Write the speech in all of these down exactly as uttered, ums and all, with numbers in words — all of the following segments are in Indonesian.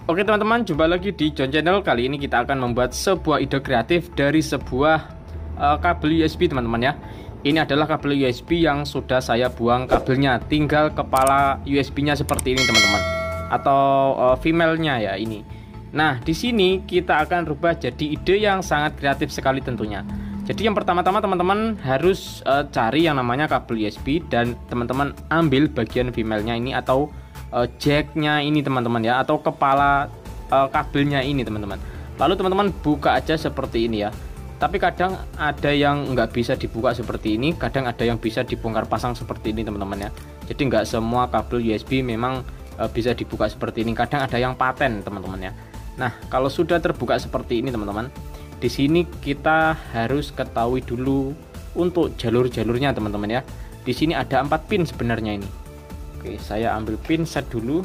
Oke teman-teman, jumpa lagi di John Channel. Kali ini kita akan membuat sebuah ide kreatif dari sebuah uh, kabel U S B teman-teman ya. Ini adalah kabel U S B yang sudah saya buang kabelnya, tinggal kepala U S B-nya seperti ini teman-teman, atau uh, female-nya ya ini. Nah di sini kita akan rubah jadi ide yang sangat kreatif sekali tentunya. Jadi yang pertama-tama teman-teman harus uh, cari yang namanya kabel U S B dan teman-teman ambil bagian female-nya ini atau Uh, jacknya ini teman-teman ya, atau kepala uh, kabelnya ini teman-teman. Lalu teman-teman buka aja seperti ini ya. Tapi kadang ada yang nggak bisa dibuka seperti ini, kadang ada yang bisa dibongkar pasang seperti ini teman-teman ya. Jadi nggak semua kabel U S B memang uh, bisa dibuka seperti ini. Kadang ada yang paten teman-teman ya. Nah kalau sudah terbuka seperti ini teman-teman, di sini kita harus ketahui dulu untuk jalur-jalurnya teman-teman ya. Di sini ada empat pin sebenarnya ini. Oke, saya ambil pin set dulu.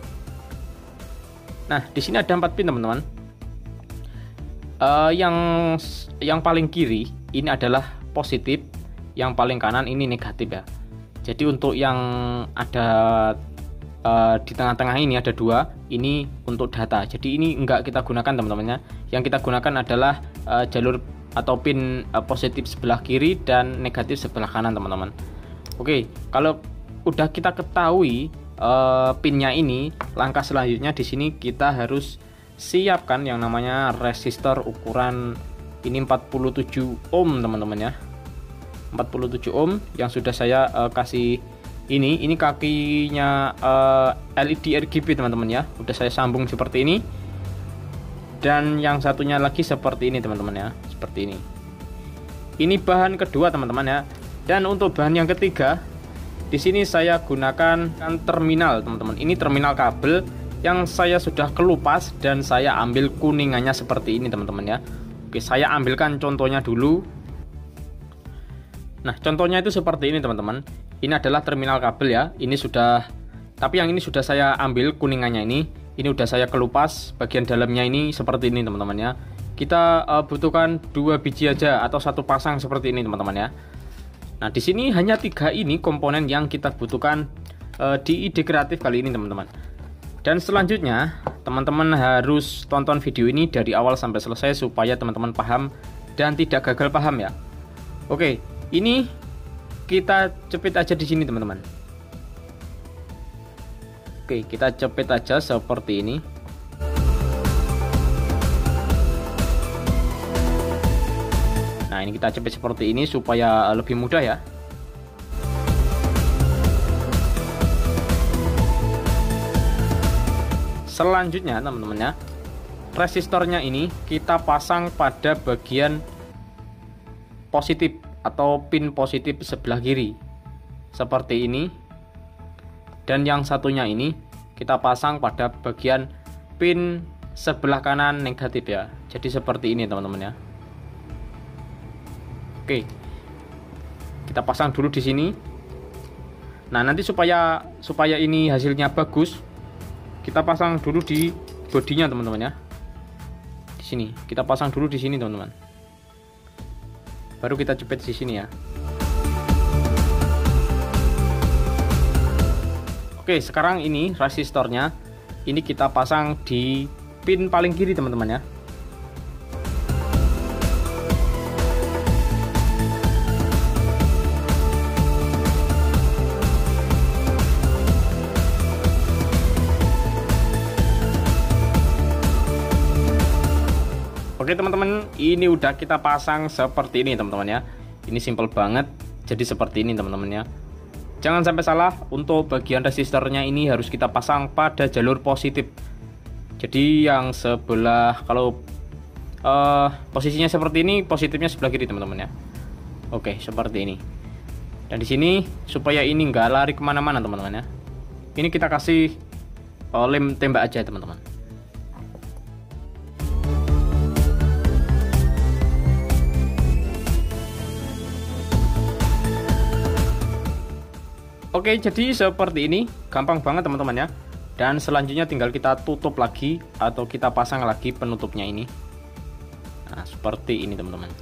Nah, di sini ada empat pin teman-teman. Uh, yang yang paling kiri ini adalah positif, yang paling kanan ini negatif ya. Jadi untuk yang ada uh, di tengah-tengah ini ada dua, ini untuk data. Jadi ini enggak kita gunakan teman-teman ya. Yang kita gunakan adalah uh, jalur atau pin uh, positif sebelah kiri dan negatif sebelah kanan teman-teman. Oke, kalau udah kita ketahui uh, pinnya ini, langkah selanjutnya di sini kita harus siapkan yang namanya resistor ukuran ini empat puluh tujuh ohm teman-teman ya. empat puluh tujuh ohm yang sudah saya uh, kasih ini ini kakinya uh, L E D R G B teman-teman ya. Udah saya sambung seperti ini. Dan yang satunya lagi seperti ini teman-teman ya, seperti ini. Ini bahan kedua teman-teman ya. Dan untuk bahan yang ketiga, di sini saya gunakan terminal teman-teman. Ini terminal kabel yang saya sudah kelupas dan saya ambil kuningannya seperti ini teman-teman ya. Oke, saya ambilkan contohnya dulu. Nah, contohnya itu seperti ini teman-teman. Ini adalah terminal kabel ya. Ini sudah, tapi yang ini sudah saya ambil kuningannya ini. Ini sudah saya kelupas bagian dalamnya ini seperti ini teman-teman ya. Kita uh, butuhkan dua biji aja atau satu pasang seperti ini teman-teman ya. Nah, di sini hanya tiga ini komponen yang kita butuhkan uh, di ide kreatif kali ini, teman-teman. Dan selanjutnya, teman-teman harus tonton video ini dari awal sampai selesai supaya teman-teman paham dan tidak gagal paham ya. Oke, ini kita cepit aja di sini, teman-teman. Oke, kita cepit aja seperti ini. Nah, ini kita cepet seperti ini supaya lebih mudah ya. Selanjutnya teman-teman ya, resistornya ini kita pasang pada bagian positif atau pin positif sebelah kiri seperti ini. Dan yang satunya ini kita pasang pada bagian pin sebelah kanan negatif ya. Jadi seperti ini teman-teman ya. Oke, kita pasang dulu di sini. Nah, nanti supaya supaya ini hasilnya bagus, kita pasang dulu di bodinya teman-teman ya. Di sini kita pasang dulu di sini teman-teman. Baru kita jepit di sini ya. Oke, sekarang ini resistornya ini kita pasang di pin paling kiri teman-teman ya. Oke teman-teman, ini udah kita pasang seperti ini teman-teman ya. Ini simple banget, jadi seperti ini teman-teman ya. Jangan sampai salah, untuk bagian resistornya ini harus kita pasang pada jalur positif. Jadi yang sebelah, kalau uh, posisinya seperti ini, positifnya sebelah kiri teman-teman ya. Oke, seperti ini. Dan di sini supaya ini nggak lari kemana-mana teman-teman ya. Ini kita kasih uh, lem tembak aja teman-teman. Oke, jadi seperti ini, gampang banget teman-teman ya. Dan selanjutnya tinggal kita tutup lagi atau kita pasang lagi penutupnya ini. Nah, seperti ini teman-teman.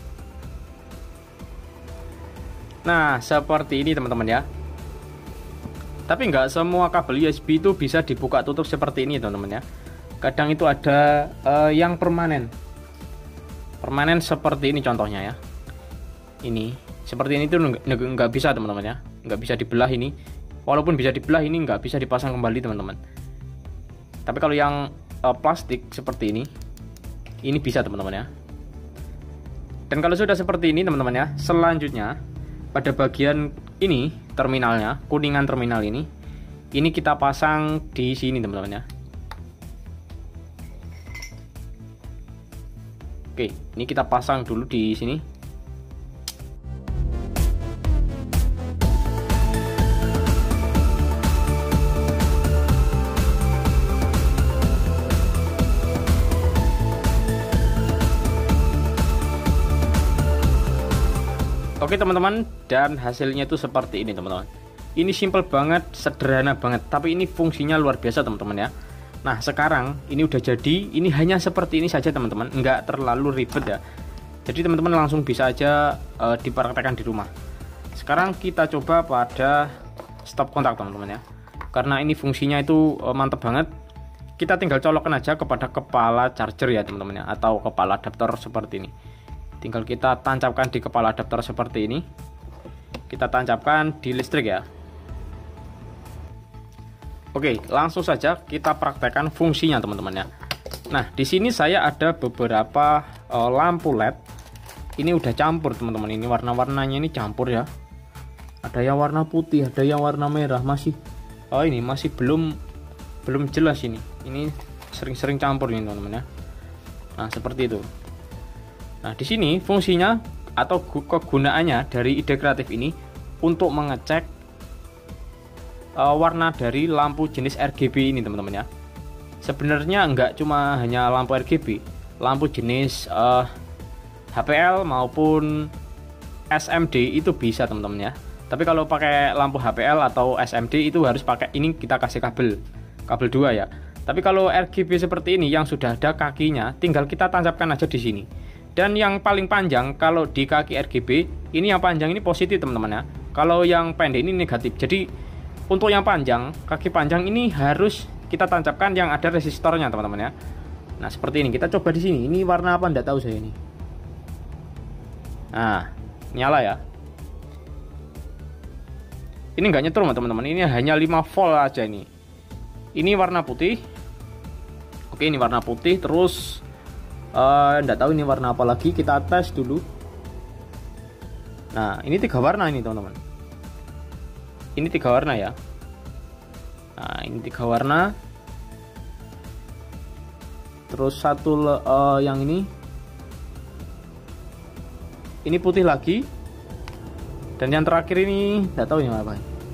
Nah, seperti ini teman-teman ya. Tapi nggak semua kabel U S B itu bisa dibuka tutup seperti ini teman-teman ya. kadang itu ada uh, yang permanen. Permanen seperti ini contohnya ya. Ini seperti ini tuh nggak bisa teman-teman ya, nggak bisa dibelah ini. Walaupun bisa dibelah, ini nggak bisa dipasang kembali teman-teman. Tapi kalau yang uh, plastik seperti ini, ini bisa teman-teman ya. Dan kalau sudah seperti ini teman-teman ya, selanjutnya pada bagian ini terminalnya, kuningan terminal ini, ini kita pasang di sini teman-teman ya. Oke, ini kita pasang dulu di sini. Oke teman-teman, dan hasilnya itu seperti ini teman-teman. Ini simple banget, sederhana banget, tapi ini fungsinya luar biasa teman-teman ya. Nah sekarang ini udah jadi, ini hanya seperti ini saja teman-teman, nggak terlalu ribet ya. Jadi teman-teman langsung bisa aja uh, dipraktekkan di rumah. Sekarang kita coba pada stop kontak teman-teman ya. Karena ini fungsinya itu uh, mantep banget. Kita tinggal colokkan aja kepada kepala charger ya teman-teman ya, atau kepala adapter seperti ini. Tinggal kita tancapkan di kepala adapter seperti ini. Kita tancapkan di listrik ya. Oke, langsung saja kita praktekkan fungsinya teman-teman ya. Nah, di sini saya ada beberapa uh, lampu L E D. Ini udah campur teman-teman. Ini warna-warnanya ini campur ya. Ada yang warna putih, ada yang warna merah, masih. Oh, ini masih belum belum jelas ini. Ini sering-sering campur ini teman-teman ya. Nah, seperti itu. Nah, di sini fungsinya atau kegunaannya dari ide kreatif ini untuk mengecek Uh, warna dari lampu jenis R G B ini teman-teman ya. Sebenarnya enggak cuma hanya lampu R G B, lampu jenis uh, H P L maupun S M D itu bisa teman-teman ya. Tapi kalau pakai lampu H P L atau S M D itu harus pakai ini, kita kasih kabel kabel dua ya. Tapi kalau R G B seperti ini yang sudah ada kakinya, tinggal kita tancapkan aja di sini. Dan yang paling panjang kalau di kaki R G B ini, yang panjang ini positif teman-teman ya. Kalau yang pendek ini negatif. Jadi untuk yang panjang, kaki panjang ini harus kita tancapkan yang ada resistornya teman-teman ya. Nah seperti ini, kita coba di sini. Ini warna apa enggak tahu saya ini. Nah nyala ya. Ini enggak nyetrum teman-teman. Ini hanya lima volt aja ini. Ini warna putih. Oke, ini warna putih. Terus uh, enggak tahu ini warna apa lagi. Kita tes dulu. Nah ini tiga warna ini teman-teman. Ini tiga warna ya. Nah ini tiga warna. Terus satu uh, yang ini, ini putih lagi. Dan yang terakhir ini nggak tahu ini apa.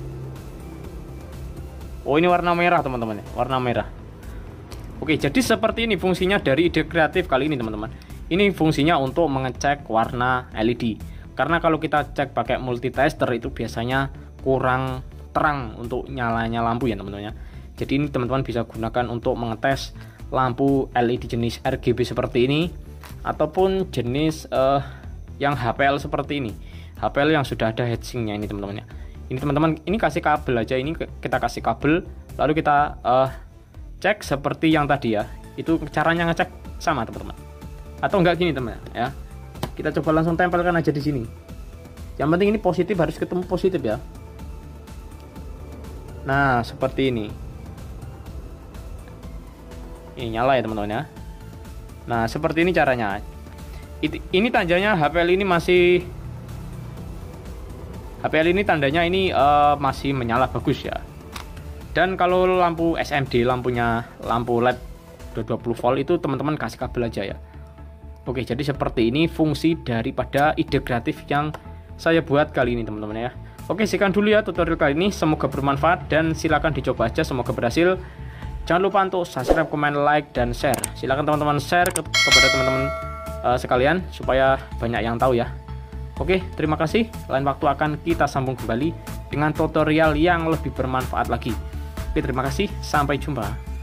Oh ini warna merah teman-teman ya, warna merah. Oke, jadi seperti ini fungsinya dari ide kreatif kali ini teman-teman. Ini fungsinya untuk mengecek warna L E D. Karena kalau kita cek pakai multitester itu biasanya kurang terang untuk nyalanya lampu ya teman-teman ya. Jadi ini teman-teman bisa gunakan untuk mengetes lampu L E D jenis R G B seperti ini, ataupun jenis uh, yang H P L seperti ini, H P L yang sudah ada heatsinknya ini teman-teman ya. Ini teman-teman, ini kasih kabel aja, ini kita kasih kabel, lalu kita uh, cek seperti yang tadi ya. Itu caranya ngecek sama teman-teman. Atau enggak gini teman ya. Kita coba langsung tempelkan aja di sini. Yang penting ini positif, harus ketemu positif ya. Nah seperti ini. Ini nyala ya teman-teman ya. Nah seperti ini caranya. Ini tandanya H P L ini masih H P L ini tandanya ini uh, masih menyala bagus ya. Dan kalau lampu S M D, lampunya lampu L E D dua puluh volt itu teman-teman kasih kabel aja ya. Oke, jadi seperti ini fungsi daripada ide kreatif yang saya buat kali ini teman-teman ya. Oke, sekian dulu ya tutorial kali ini, semoga bermanfaat dan silakan dicoba aja, semoga berhasil. Jangan lupa untuk subscribe, komen, like, dan share. Silakan teman-teman share ke kepada teman-teman uh, sekalian supaya banyak yang tahu ya. Oke, terima kasih. Lain waktu akan kita sambung kembali dengan tutorial yang lebih bermanfaat lagi. Oke, terima kasih. Sampai jumpa.